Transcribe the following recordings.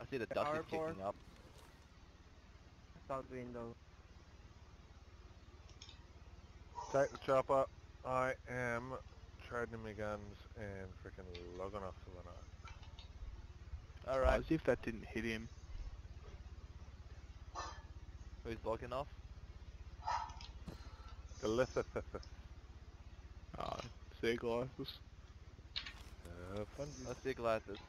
see the dust is kicking up. South window. Take the chopper. I am trading my guns and freaking logging off for the night. Alright. As if that didn't hit him. Who's logging off? Galithithithith. Sea glasses. Fun. Let's see glasses.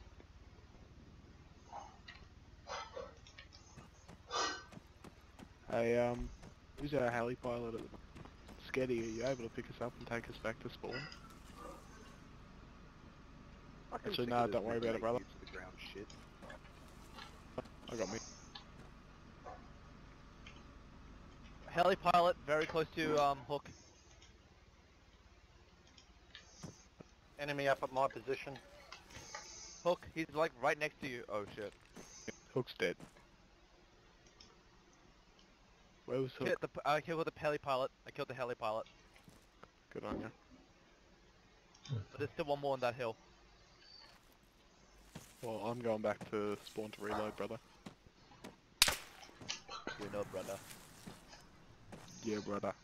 Hey, who's our heli pilot at Sketty? Are you able to pick us up and take us back to spawn? Actually, no, don't worry about it, brother. To the ground shit. I got me. Heli pilot, very close to Hook. Enemy up at my position. Hook, he's like right next to you. Oh shit. Hook's dead. Where was Hook? I killed the heli pilot. I killed the heli pilot. Good on you. But there's still one more on that hill. Well, I'm going back to spawn to reload, brother. We know, brother. Yeah, brother.